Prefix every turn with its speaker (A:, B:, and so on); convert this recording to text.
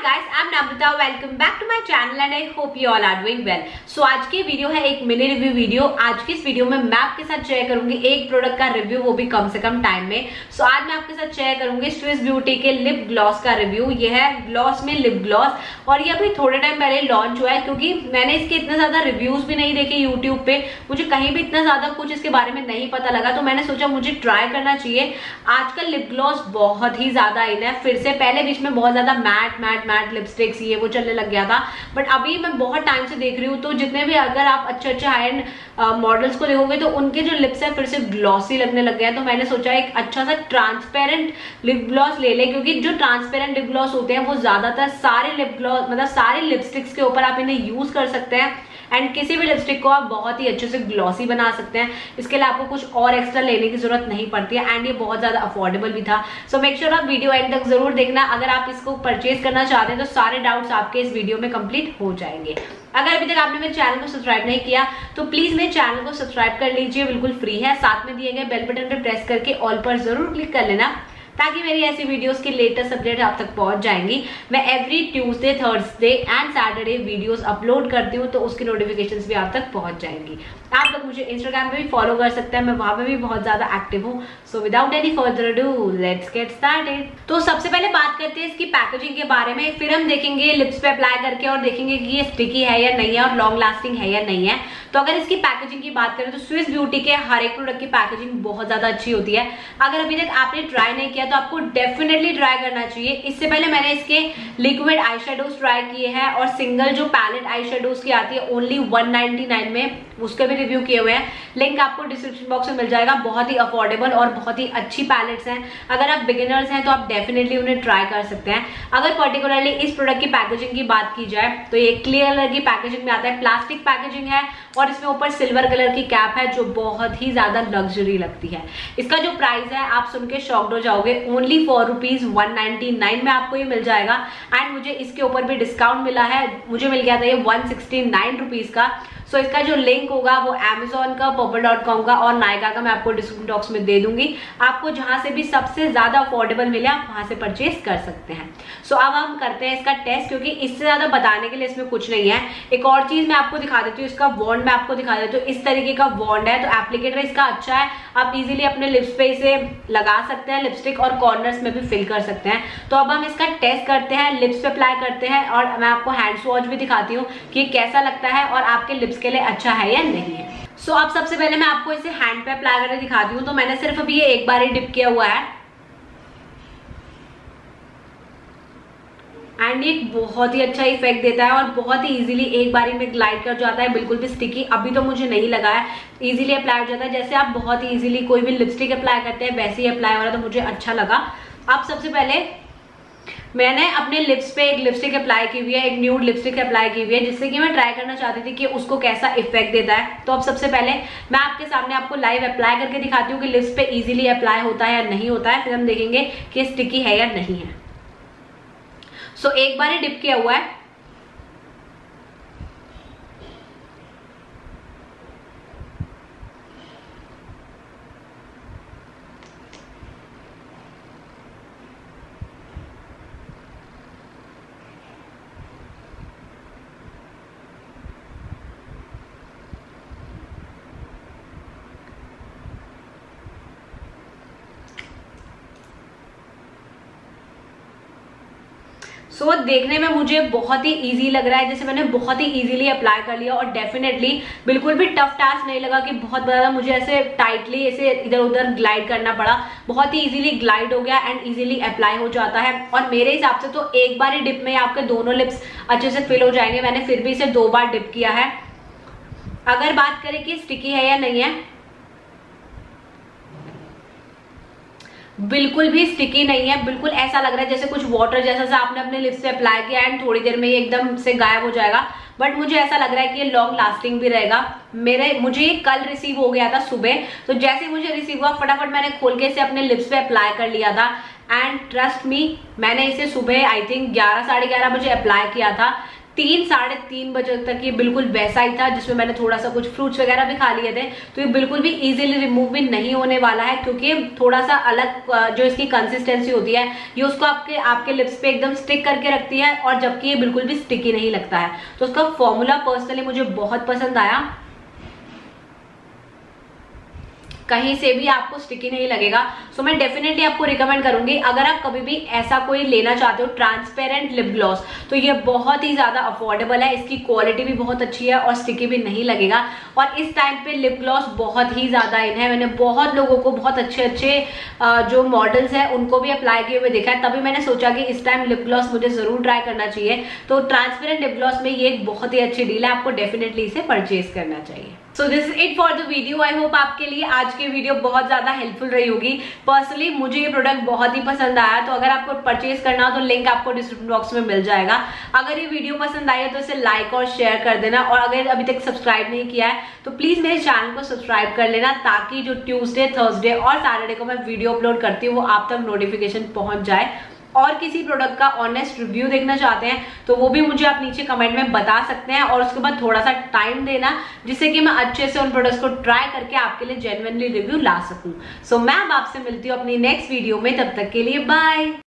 A: guys, I'm Namrata. Welcome back to my channel and I hope you all are doing well. So आज की video है एक mini review video. आज की इस वीडियो में मैं आपके साथ शेयर करूंगी एक प्रोडक्ट का रिव्यू, वो भी कम से कम टाइम में। सो आज मैं आपके साथ शेयर करूंगी स्विस ब्यूटी के लिप ग्लॉस का रिव्यू। ये है ग्लॉस में लिप ग्लॉस और ये अभी थोड़े टाइम पहले लॉन्च हुआ है, क्योंकि मैंने इसके इतने ज्यादा रिव्यूज भी नहीं देखे यूट्यूब पे, मुझे कहीं भी इतना ज्यादा कुछ इसके बारे में नहीं पता लगा, तो मैंने सोचा मुझे ट्राई करना चाहिए। आजकल लिप ग्लॉस बहुत ही ज्यादा इन है फिर से। पहले बीच में बहुत ज्यादा मैट लिपस्टिक्स ये वो चलने लग गया था, बट अभी मैं बहुत टाइम से देख रही हूँ तो जितने भी अगर आप अच्छे हाई एंड मॉडल्स को देखोगे तो उनके जो लिप्स है फिर से ग्लॉसी लगने लग गया है। तो मैंने सोचा एक अच्छा सा ट्रांसपेरेंट लिप ग्लॉस ले ले, क्योंकि जो ट्रांसपेरेंट लिप ग्लॉस होते हैं वो ज्यादातर सारे लिप ग्लॉस मतलब सारे लिपस्टिक्स के ऊपर आप इन्हें यूज कर सकते हैं एंड किसी भी लिपस्टिक को आप बहुत ही अच्छे से ग्लॉसी बना सकते हैं। इसके लिए आपको कुछ और एक्स्ट्रा लेने की जरूरत नहीं पड़ती है एंड ये बहुत ज्यादा अफोर्डेबल भी था। सो मेक श्योर आप वीडियो एंड तक जरूर देखना। अगर आप इसको परचेज करना चाहते हैं तो सारे डाउट्स आपके इस वीडियो में कंप्लीट हो जाएंगे। अगर अभी तक आपने मेरे चैनल को सब्सक्राइब नहीं किया तो प्लीज मेरे चैनल को सब्सक्राइब कर लीजिए, बिल्कुल फ्री है। साथ में दिए गए बेल बटन पर प्रेस करके ऑल पर जरूर क्लिक कर लेना, ताकि मेरी ऐसी वीडियोस की लेटेस्ट अपडेट आप तक पहुंच जाएंगी। मैं every Tuesday, Thursday and Saturday videos upload करती हूँ, तो उसकी नोटिफिकेशंस भी आप तक पहुंच जाएंगी। आप लोग मुझे इंस्टाग्राम पे भी फॉलो कर सकते हैं, मैं वहां पे भी बहुत ज्यादा एक्टिव हूँ। So without any further do let's get started. तो सबसे पहले बात करते हैं इसकी पैकेजिंग के बारे में, फिर हम देखेंगे लिप्स पे अप्लाई करके और देखेंगे कि ये स्टिकी है या नहीं है और लॉन्ग लास्टिंग है या नहीं है। तो अगर इसकी पैकेजिंग की बात करें तो स्विस ब्यूटी के हर एक प्रोडक्ट की पैकेजिंग बहुत ज्यादा अच्छी होती है। अगर अभी तक आपने ट्राई नहीं किया तो आपको डेफिनेटली ट्राई करना चाहिए। इससे पहले मैंने इसके लिक्विड आई शेडोज ट्राई किए हैं और सिंगल जो पैलेट आई शेडोज की आती है ओनली 199 में, उसके भी रिव्यू किए हुए हैं। लिंक आपको डिस्क्रिप्शन बॉक्स में मिल जाएगा। बहुत ही अफोर्डेबल और बहुत ही अच्छी पैलेट्स हैं। अगर आप बिगिनर्स हैं तो आप डेफिनेटली उन्हें ट्राई कर सकते हैं। अगर पर्टिकुलरली इस प्रोडक्ट की पैकेजिंग की बात की जाए तो ये क्लियर कलर की पैकेजिंग में आता है, प्लास्टिक पैकेजिंग है और इसमें ऊपर सिल्वर कलर की कैप है जो बहुत ही ज्यादा लग्जरी लगती है। इसका जो प्राइस है आप सुन के शॉक्ड हो जाओगे, ओनली फॉर ₹199 में आपको ये मिल जाएगा। एंड मुझे इसके ऊपर भी डिस्काउंट मिला है, मुझे मिल गया था ये 169 रुपीज का। सो इसका जो लिंक होगा वो Amazon का, purple.com का और नायका का मैं आपको डिस्क्रिप्शन बॉक्स में दे दूंगी। आपको जहां से भी सबसे ज्यादा अफोर्डेबल मिले आप वहां से परचेज कर सकते हैं। सो अब हम करते हैं इसका टेस्ट, क्योंकि इससे ज्यादा बताने के लिए इसमें कुछ नहीं है। एक और चीज मैं आपको दिखा देती हूँ, इसका वॉन्ड मैं आपको दिखा देती हूँ। इस तरीके का वॉन्ड है, तो एप्लीकेटर इसका अच्छा है, आप इजीली अपने लिप्स पे इसे लगा सकते हैं, लिपस्टिक और कॉर्नर्स में भी फिल कर सकते हैं। तो अब हम इसका टेस्ट करते हैं, लिप्स पे अप्लाई करते हैं और मैं आपको हैंड स्वॉच भी दिखाती हूँ कि कैसा लगता है और आपके लिप्स के लिए अच्छा है या नहीं है। सो अब सबसे पहले मैं आपको इसे हैंड पे अप्लाई करके दिखाती हूँ। तो मैंने सिर्फ अभी ये एक बार ही डिप किया हुआ है एंड ये बहुत ही अच्छा इफेक्ट देता है और बहुत ही इजीली एक बारी में ग्लाइड कर जाता है, बिल्कुल भी स्टिकी अभी तो मुझे नहीं लगा है, इजीली अप्लाई हो जाता है। जैसे आप बहुत ही इजीली कोई भी लिपस्टिक अप्लाई करते हैं वैसे ही अप्लाई हो रहा है, तो मुझे अच्छा लगा। अब सबसे पहले मैंने अपने लिप्स पे एक लिपस्टिक अप्लाई की हुई है, एक न्यूड लिपस्टिक अप्लाई की हुई है, जिससे कि मैं ट्राई करना चाहती थी कि उसको कैसा इफेक्ट देता है। तो अब सबसे पहले मैं आपके सामने आपको लाइव अप्लाई करके दिखाती हूँ कि लिप्स पे इजीली अप्लाई होता है या नहीं होता है, फिर हम देखेंगे कि स्टिकी है या नहीं है। सो एक बार ही डिप किया हुआ है, सो देखने में मुझे बहुत ही इजी लग रहा है, जैसे मैंने बहुत ही इजीली अप्लाई कर लिया और डेफिनेटली बिल्कुल भी टफ टास्क नहीं लगा कि बहुत ज्यादा मुझे ऐसे टाइटली ऐसे इधर उधर ग्लाइड करना पड़ा। बहुत ही इजीली ग्लाइड हो गया एंड इजीली अप्लाई हो जाता है। और मेरे हिसाब से तो एक बार ही डिप में आपके दोनों लिप्स अच्छे से फिल हो जाएंगे। मैंने फिर भी इसे 2 बार डिप किया है। अगर बात करें कि स्टिकी है या नहीं है, बिल्कुल भी स्टिकी नहीं है। बिल्कुल ऐसा लग रहा है जैसे कुछ वाटर जैसा सा आपने अपने लिप्स पे अप्लाई किया एंड थोड़ी देर में ये एकदम से गायब हो जाएगा। बट मुझे ऐसा लग रहा है कि ये लॉन्ग लास्टिंग भी रहेगा। मुझे ये कल रिसीव हो गया था सुबह, तो जैसे मुझे रिसीव हुआ फटाफट मैंने खोल के इसे अपने लिप्स पे अप्लाई कर लिया था एंड ट्रस्ट मी, मैंने इसे सुबह आई थिंक 11 साढ़े 11 बजे अप्लाई किया था 3 साढ़े 3 बजे तक ये बिल्कुल वैसा ही था, जिसमें मैंने थोड़ा सा कुछ फ्रूट्स वगैरह भी खा लिए थे। तो ये बिल्कुल भी इजीली रिमूव भी नहीं होने वाला है, क्योंकि थोड़ा सा अलग जो इसकी कंसिस्टेंसी होती है ये उसको आपके लिप्स पे एकदम स्टिक करके रखती है, और जबकि ये बिल्कुल भी स्टिकी नहीं लगता है। तो उसका फॉर्मूला पर्सनली मुझे बहुत पसंद आया, कहीं से भी आपको स्टिकी नहीं लगेगा। सो मैं डेफिनेटली आपको रिकमेंड करूंगी, अगर आप कभी भी ऐसा कोई लेना चाहते हो ट्रांसपेरेंट लिप ग्लॉस, तो ये बहुत ही ज्यादा अफोर्डेबल है, इसकी क्वालिटी भी बहुत अच्छी है और स्टिकी भी नहीं लगेगा। और इस टाइम पे लिप ग्लॉस बहुत ही ज्यादा इन है, मैंने बहुत लोगों को बहुत अच्छे अच्छे जो मॉडल्स है उनको भी अप्लाई किए हुए देखा है, तभी मैंने सोचा कि इस टाइम लिप ग्लॉस मुझे जरूर ट्राई करना चाहिए। तो ट्रांसपेरेंट लिप ग्लॉस में ये एक बहुत ही अच्छी डील है, आपको डेफिनेटली इसे परचेज करना चाहिए। So this is it for the video. I hope आपके लिए आज की वीडियो बहुत ज्यादा हेल्पफुल रही होगी। पर्सनली मुझे ये प्रोडक्ट बहुत ही पसंद आया, तो अगर आपको परचेज करना हो तो लिंक आपको डिस्क्रिप्शन बॉक्स में मिल जाएगा। अगर ये वीडियो पसंद आई है तो इसे लाइक और शेयर कर देना, और अगर अभी तक सब्सक्राइब नहीं किया है तो प्लीज मेरे चैनल को सब्सक्राइब कर लेना, ताकि जो ट्यूसडे, थर्सडे और सैटरडे को मैं वीडियो अपलोड करती हूँ वो आप तक नोटिफिकेशन पहुंच जाए। और किसी प्रोडक्ट का ऑनेस्ट रिव्यू देखना चाहते हैं तो वो भी मुझे आप नीचे कमेंट में बता सकते हैं, और उसके बाद थोड़ा सा टाइम देना, जिससे कि मैं अच्छे से उन प्रोडक्ट्स को ट्राई करके आपके लिए जेन्युइनली रिव्यू ला सकूं। सो मैं अब आपसे मिलती हूँ अपनी नेक्स्ट वीडियो में, तब तक के लिए बाय।